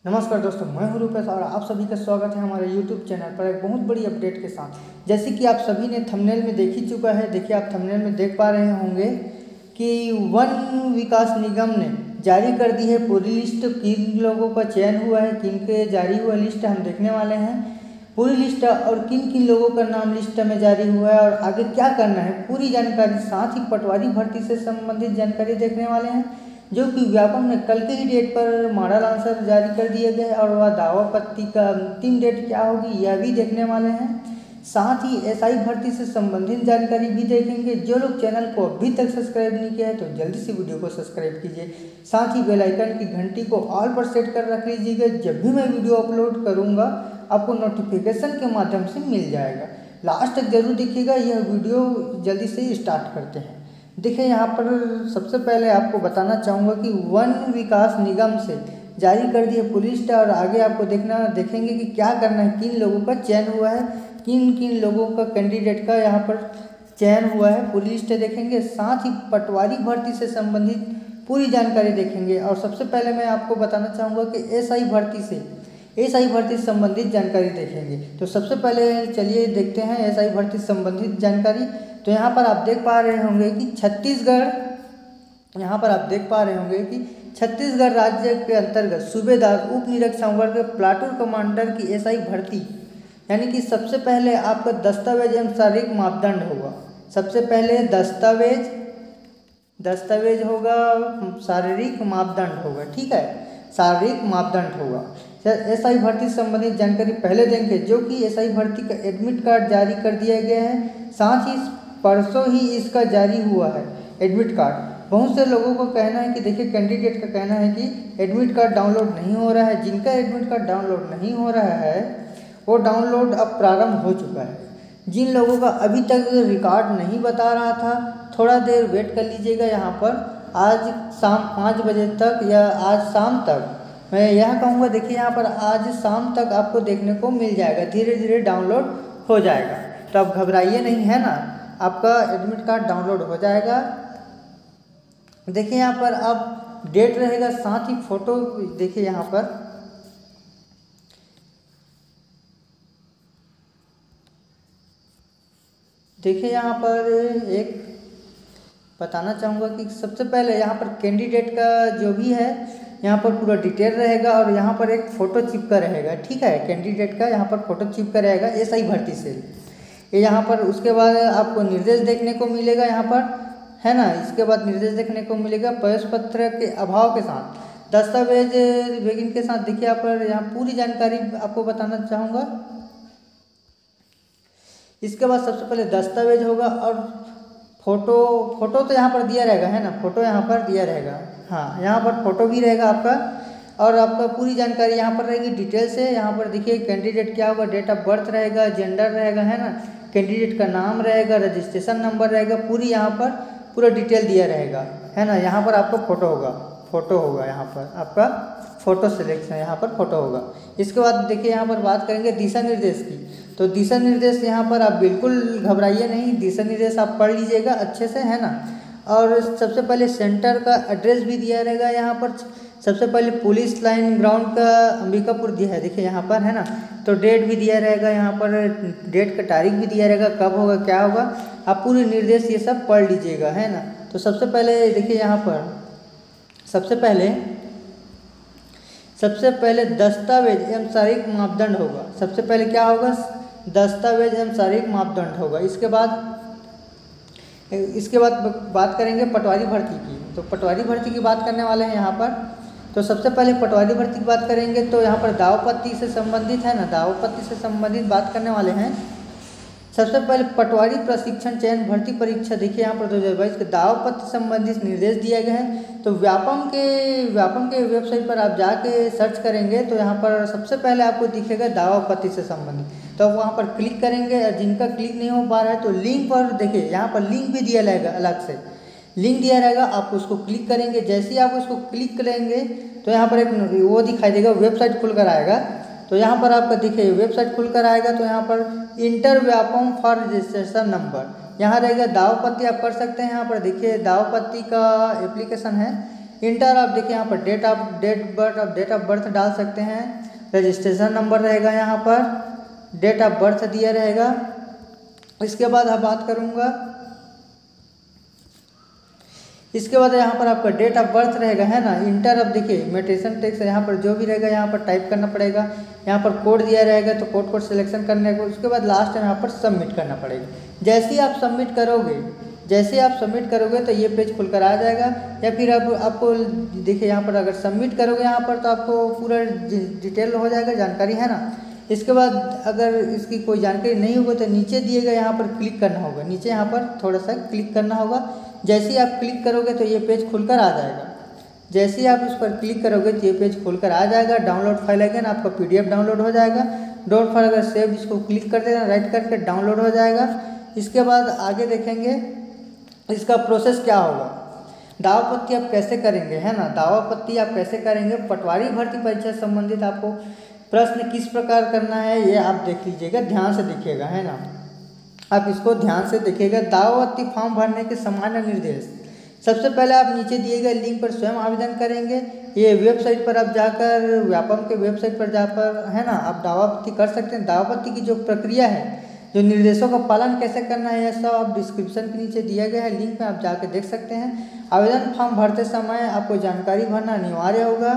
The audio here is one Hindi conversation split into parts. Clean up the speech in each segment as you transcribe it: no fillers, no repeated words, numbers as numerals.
नमस्कार दोस्तों, मैं हूं रूपेश और आप सभी का स्वागत है हमारे YouTube चैनल पर एक बहुत बड़ी अपडेट के साथ। जैसे कि आप सभी ने थंबनेल में देख ही चुका है। देखिए, आप थंबनेल में देख पा रहे होंगे कि वन विकास निगम ने जारी कर दी है पूरी लिस्ट। किन लोगों का चयन हुआ है, किन के जारी हुआ लिस्ट हम देखने वाले हैं पूरी लिस्ट, और किन किन लोगों का नाम लिस्ट में जारी हुआ है और आगे क्या करना है पूरी जानकारी, साथ ही पटवारी भर्ती से संबंधित जानकारी देखने वाले हैं, जो कि व्यापम ने कल के ही डेट पर मॉडल आंसर जारी कर दिए गए और वह दावा पत्ती का अंतिम डेट क्या होगी यह भी देखने वाले हैं। साथ ही एसआई भर्ती से संबंधित जानकारी भी देखेंगे। जो लोग चैनल को अभी तक सब्सक्राइब नहीं किया है तो जल्दी से वीडियो को सब्सक्राइब कीजिए। साथ ही बेल आइकन की घंटी को ऑल पर सेट कर रख लीजिएगा। जब भी मैं वीडियो अपलोड करूँगा आपको नोटिफिकेशन के माध्यम से मिल जाएगा। लास्ट तक जरूर देखिएगा। यह वीडियो जल्दी से स्टार्ट करते हैं। देखिए, यहाँ पर सबसे पहले आपको बताना चाहूँगा कि वन विकास निगम से जारी कर दी है पुलिस लिस्ट, और आगे आपको देखेंगे कि क्या करना है, किन लोगों का चयन हुआ है, किन किन लोगों का कैंडिडेट का यहाँ पर चयन हुआ है पूरी लिस्ट देखेंगे। साथ ही पटवारी भर्ती से संबंधित पूरी जानकारी देखेंगे। और सबसे पहले मैं आपको बताना चाहूँगा कि एसआई भर्ती से संबंधित जानकारी देखेंगे। तो सबसे पहले चलिए देखते हैं एसआई भर्ती से संबंधित जानकारी। तो यहाँ पर आप देख पा रहे होंगे कि छत्तीसगढ़ राज्य के अंतर्गत सूबेदार, उप निरीक्षक संवर्ग, प्लाटून कमांडर की एसआई भर्ती, यानी कि सबसे पहले आपका दस्तावेज एवं शारीरिक मापदंड होगा। सबसे पहले दस्तावेज होगा, शारीरिक मापदंड होगा। ठीक है, शारीरिक मापदंड होगा। एसआई भर्ती से संबंधित जानकारी पहले देंगे, जो कि एसआई भर्ती का एडमिट कार्ड जारी कर दिया गया है। साथ ही परसों ही इसका जारी हुआ है एडमिट कार्ड। बहुत से लोगों को कहना है कि देखिए, कैंडिडेट का कहना है कि एडमिट कार्ड डाउनलोड नहीं हो रहा है। जिनका एडमिट कार्ड डाउनलोड नहीं हो रहा है वो डाउनलोड अब प्रारंभ हो चुका है। जिन लोगों का अभी तक रिकॉर्ड नहीं बता रहा था, थोड़ा देर वेट कर लीजिएगा। यहाँ पर आज शाम 5 बजे तक या आज शाम तक, मैं यह कहूँगा, देखिए यहाँ पर आज शाम तक आपको देखने को मिल जाएगा, धीरे धीरे डाउनलोड हो जाएगा। तो आप घबराइए नहीं, है ना, आपका एडमिट कार्ड डाउनलोड हो जाएगा। देखिए यहाँ पर अब डेट रहेगा, साथ ही फोटो देखिए यहाँ पर एक बताना चाहूँगा कि सबसे पहले यहाँ पर कैंडिडेट का जो भी है यहाँ पर पूरा डिटेल रहेगा और यहाँ पर एक फ़ोटो चिपका रहेगा। ठीक है, कैंडिडेट का यहाँ पर फ़ोटो चिपका रहेगा एसआई भर्ती से। ये यहाँ पर उसके बाद आपको निर्देश देखने को मिलेगा यहाँ पर, है ना। इसके बाद निर्देश देखने को मिलेगा प्रवेश पत्र के अभाव के साथ, दस्तावेज बेगिन के साथ। देखिए यहाँ पूरी जानकारी आपको बताना चाहूँगा। इसके बाद सबसे पहले दस्तावेज होगा और फोटो तो यहाँ पर दिया रहेगा, है ना, फोटो यहाँ पर दिया रहेगा। हाँ, यहाँ पर फोटो भी रहेगा आपका, और आपका पूरी जानकारी यहाँ पर रहेगी डिटेल से। यहाँ पर देखिए कैंडिडेट क्या होगा, डेट ऑफ बर्थ रहेगा, जेंडर रहेगा, है ना, कैंडिडेट का नाम रहेगा, रजिस्ट्रेशन नंबर रहेगा, पूरी यहाँ पर पूरा डिटेल दिया रहेगा, है ना। यहाँ पर आपका फोटो होगा यहाँ पर आपका फ़ोटो सिलेक्शन, यहाँ पर फोटो होगा। इसके बाद देखिए यहाँ पर बात करेंगे दिशा निर्देश की। तो दिशा निर्देश यहाँ पर आप बिल्कुल घबराइए नहीं, दिशा निर्देश आप पढ़ लीजिएगा अच्छे से, है ना। और सबसे पहले सेंटर का एड्रेस भी दिया रहेगा यहाँ पर। सबसे पहले पुलिस लाइन ग्राउंड का अंबिकापुर दिया है, देखिए यहाँ पर, है ना। तो डेट भी दिया रहेगा यहाँ पर, डेट का तारीख भी दिया रहेगा, कब होगा क्या होगा, आप पूरे निर्देश ये सब पढ़ लीजिएगा, है ना। तो सबसे पहले देखिए यहाँ पर सबसे पहले दस्तावेज एवं शारीरिक मापदंड होगा। सबसे पहले क्या होगा, दस्तावेज एवं शारीरिक मापदंड होगा। इसके बाद बात करेंगे पटवारी भर्ती की। तो पटवारी भर्ती की बात करने वाले हैं यहाँ पर। तो सबसे पहले पटवारी भर्ती की बात करेंगे तो यहाँ पर दावपत्ती से संबंधित, है ना, दावपत्ती से संबंधित बात करने वाले हैं। सबसे पहले पटवारी प्रशिक्षण चयन भर्ती परीक्षा, देखिए यहाँ पर 2022 के दावपत्ती संबंधित निर्देश दिए गए हैं। तो व्यापम के वेबसाइट पर आप जाके सर्च करेंगे तो यहाँ पर सबसे पहले आपको दिखेगा दावपत्ती से संबंधित। तो आप वहाँ पर क्लिक करेंगे, और जिनका क्लिक नहीं हो पा रहा है तो लिंक पर देखिए यहाँ पर लिंक भी दिया रहेगा, अलग से लिंक दिया रहेगा, आप उसको क्लिक करेंगे। जैसे ही आप उसको क्लिक करेंगे तो यहाँ पर एक वो दिखाई देगा, वेबसाइट खुल कर आएगा। तो यहाँ पर आपका देखिए वेबसाइट खुलकर आएगा। तो यहाँ पर enter Vyapam for registration number यहाँ रहेगा, दावपत्ती आप कर सकते हैं। यहाँ पर देखिए दावपत्ती का एप्लीकेशन है, इंटर आप देखिए यहाँ पर डेट ऑफ बर्थ डाल सकते हैं, रजिस्ट्रेशन नंबर रहेगा, यहाँ पर डेट ऑफ बर्थ दिया रहेगा। इसके बाद आप बात करूँगा, इसके बाद यहाँ पर आपका डेट ऑफ बर्थ रहेगा, है ना। इंटर अब देखिए मेट्रिशन टेक्स्ट यहाँ पर जो भी रहेगा यहाँ पर टाइप करना पड़ेगा। यहाँ पर कोड दिया रहेगा तो कोड सिलेक्शन करने को, उसके बाद लास्ट में यहाँ पर सबमिट करना पड़ेगा। जैसे ही आप सबमिट करोगे तो ये पेज खुलकर आ जाएगा। या फिर अब आपको देखिए यहाँ पर अगर सबमिट करोगे यहाँ पर तो आपको पूरा डिटेल हो जाएगा, जानकारी, है ना। इसके बाद अगर इसकी कोई जानकारी नहीं होगी तो नीचे दिए गए यहाँ पर क्लिक करना होगा, नीचे यहाँ पर थोड़ा सा क्लिक करना होगा। जैसे ही आप क्लिक करोगे तो ये पेज खुलकर आ जाएगा। जैसे ही आप इस पर क्लिक करोगे तो ये पेज खुलकर आ जाएगा। डाउनलोड फाइल अगेन आपका PDF डाउनलोड हो जाएगा। डाउनलोड फाइल अगर सेव, इसको क्लिक कर देना, राइट करके डाउनलोड हो जाएगा। इसके बाद आगे देखेंगे इसका प्रोसेस क्या होगा, दावापत्ती आप कैसे करेंगे, है ना। दावापत्ती आप कैसे करेंगे, पटवारी भर्ती परीक्षा से संबंधित आपको प्रश्न किस प्रकार करना है ये आप देख लीजिएगा, ध्यान से देखिएगा, है ना। आप इसको ध्यान से देखिएगा। दावापत्ती फॉर्म भरने के सामान्य निर्देश, सबसे पहले आप नीचे दिए गए लिंक पर स्वयं आवेदन करेंगे। ये वेबसाइट पर आप जाकर, व्यापम के वेबसाइट पर जाकर, है ना, आप दावापत्ती कर सकते हैं। दावापत्ती की जो प्रक्रिया है, जो निर्देशों का पालन कैसे करना है, यह सब आप डिस्क्रिप्शन के नीचे दिया गया है लिंक में आप जाकर देख सकते हैं। आवेदन फॉर्म भरते समय आपको जानकारी भरना अनिवार्य होगा,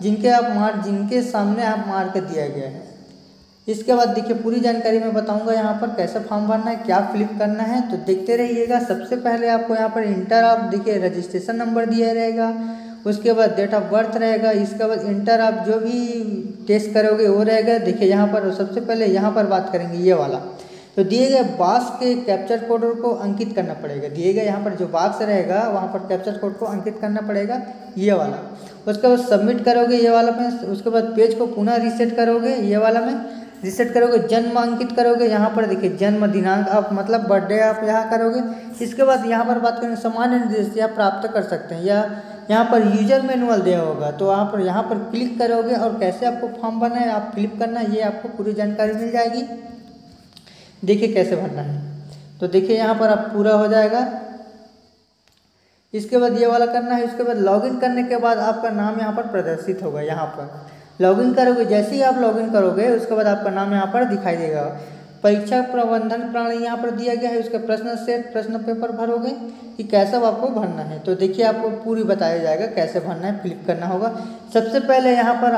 जिनके सामने आप मार्क दिया गया है। इसके बाद देखिए पूरी जानकारी मैं बताऊंगा यहाँ पर कैसे फॉर्म भरना है, क्या फिलिप करना है, तो देखते रहिएगा। सबसे पहले आपको यहाँ पर इंटर आप देखिए रजिस्ट्रेशन नंबर दिया रहेगा, उसके बाद डेट ऑफ बर्थ रहेगा। इसके बाद इंटर आप जो भी टेस्ट करोगे वो रहेगा। देखिए यहाँ पर सबसे पहले यहाँ पर बात करेंगे ये वाला, तो दिए गए बॉक्स के कैप्चर कोड को अंकित करना पड़ेगा। दिए गए यहाँ पर जो बॉक्स रहेगा वहाँ पर कैप्चर कोड को अंकित करना पड़ेगा, ये वाला। उसके बाद सबमिट करोगे ये वाला में, उसके बाद पेज को पुनः रीसेट करोगे, ये वाला में रीसेट करोगे। जन्म अंकित करोगे, यहाँ पर देखिए जन्म दिनांक आप मतलब बर्थडे आप यहाँ करोगे। इसके बाद यहाँ पर बात करेंगे सामान्य निर्देश आप प्राप्त कर सकते हैं, या यहाँ पर यूजर मैनुअल दिया होगा तो यहाँ पर क्लिक करोगे और कैसे आपको फॉर्म भरना है, आप फिलिप करना है, ये आपको पूरी जानकारी मिल जाएगी। देखिए कैसे भरना है, तो देखिए यहाँ पर आप पूरा हो जाएगा। इसके बाद ये वाला करना है। उसके बाद लॉगिन करने के बाद आपका नाम यहाँ पर प्रदर्शित होगा। यहाँ पर लॉगिन करोगे, जैसे ही आप लॉगिन करोगे उसके बाद आपका नाम यहाँ पर दिखाई देगा। परीक्षा प्रबंधन प्रणाली यहाँ पर दिया गया है, उसका प्रश्न सेट, प्रश्न पेपर भरोगे कि कैसा आपको भरना है। तो देखिए आपको पूरी बताया जाएगा कैसे भरना है, फिलिप करना होगा। सबसे पहले यहाँ पर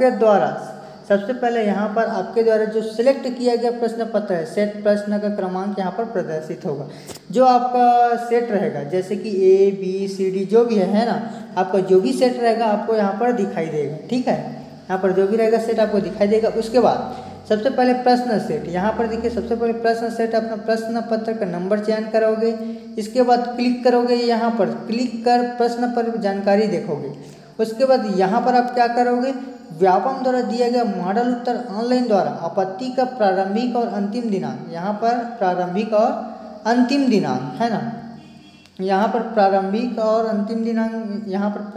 आपके द्वारा जो सिलेक्ट किया गया प्रश्न पत्र है, सेट प्रश्न का क्रमांक यहाँ पर प्रदर्शित होगा। जो आपका सेट रहेगा जैसे कि ABCD जो भी है ना, आपका जो भी सेट रहेगा आपको यहाँ पर दिखाई देगा, ठीक है। यहाँ पर जो भी रहेगा सेट आपको दिखाई देगा। उसके बाद सबसे पहले प्रश्न सेट, यहाँ पर देखिए सबसे पहले प्रश्न सेट अपना प्रश्न पत्र का नंबर चयन करोगे। इसके बाद क्लिक करोगे, यहाँ पर क्लिक कर प्रश्न पर जानकारी देखोगे। उसके बाद यहाँ पर आप क्या करोगे, व्यापम द्वारा दिया गया मॉडल उत्तर ऑनलाइन द्वारा आपत्ति का प्रारंभिक और अंतिम दिनांक, यहाँ पर प्रारंभिक और अंतिम दिनांक, है ना। यहाँ पर प्रारंभिक और अंतिम दिनांक, यहाँ पर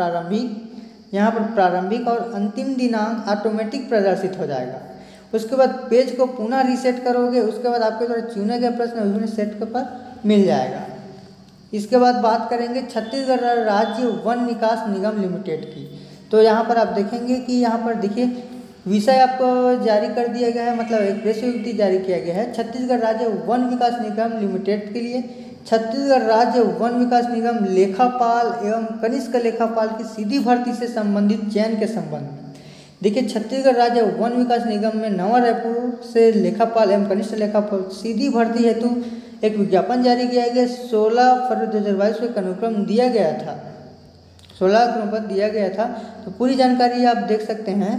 प्रारंभिक और अंतिम दिनांक ऑटोमेटिक प्रदर्शित हो जाएगा। उसके बाद पेज को पुनः रीसेट करोगे। उसके बाद आपके द्वारा चुने गए प्रश्न विभिन्न सेट पर मिल जाएगा। इसके बाद बात करेंगे छत्तीसगढ़ राज्य वन विकास निगम लिमिटेड की। तो यहाँ पर आप देखेंगे कि यहाँ पर देखिए विषय आपको जारी कर दिया गया है, मतलब एक प्रेस विज्ञप्ति जारी किया गया है छत्तीसगढ़ राज्य वन विकास निगम लिमिटेड के लिए। छत्तीसगढ़ राज्य वन विकास निगम लेखापाल एवं कनिष्ठ लेखापाल की सीधी भर्ती से संबंधित चयन के संबंध में देखिए छत्तीसगढ़ राज्य वन विकास निगम में नवा रायपुर से लेखापाल एवं कनिष्ठ लेखापाल सीधी भर्ती हेतु एक विज्ञापन जारी किया गया। 16 फरवरी 2022 को एक अनुक्रम दिया गया था, 16 अनुक्रम दिया गया था। तो पूरी जानकारी आप देख सकते हैं।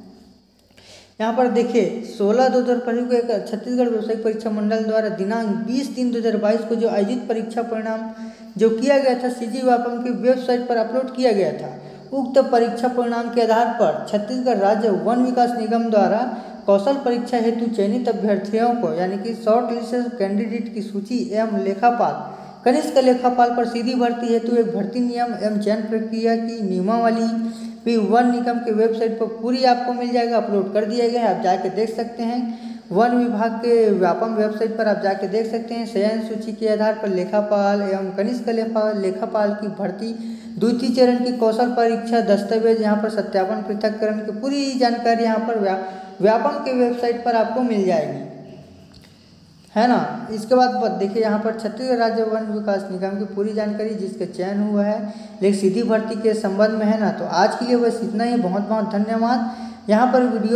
यहाँ पर देखिए 16/2/2025 को एक छत्तीसगढ़ व्यावसायिक परीक्षा मंडल द्वारा दिनांक 20/3/2022 को जो आयोजित परीक्षा परिणाम जो किया गया था CG व्यापम की वेबसाइट पर अपलोड किया गया था। उक्त परीक्षा परिणाम के आधार पर छत्तीसगढ़ राज्य वन विकास निगम द्वारा कौशल परीक्षा हेतु चयनित अभ्यर्थियों को यानी कि शॉर्ट लिस्ट कैंडिडेट की सूची एवं लेखापाल कनिष्ठ लेखापाल पर सीधी भर्ती हेतु एक भर्ती नियम एवं चयन प्रक्रिया की नियमावली भी वन निगम के वेबसाइट पर पूरी आपको मिल जाएगा, अपलोड कर दिया गया है, आप जाके देख सकते हैं। वन विभाग के व्यापम वेबसाइट पर आप जाके देख सकते हैं। चयन सूची के आधार पर लेखापाल एवं कनिष्ठ लेखापाल की भर्ती, द्वितीय चरण की कौशल परीक्षा, दस्तावेज, यहाँ पर सत्यापन, पृथक्करण की पूरी जानकारी यहाँ पर व्यापम के वेबसाइट पर आपको मिल जाएगी, है ना। इसके बाद देखिए यहाँ पर छत्तीसगढ़ राज्य वन विकास निगम की पूरी जानकारी जिसका चयन हुआ है, लेकिन सीधी भर्ती के संबंध में, है ना। तो आज के लिए बस इतना ही, बहुत बहुत धन्यवाद। यहाँ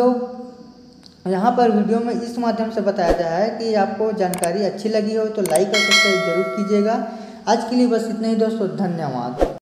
पर वीडियो में इस माध्यम से बताया गया है कि आपको जानकारी अच्छी लगी हो तो लाइक और सब्सक्राइब जरूर कीजिएगा। आज के लिए बस इतना ही दोस्तों, धन्यवाद।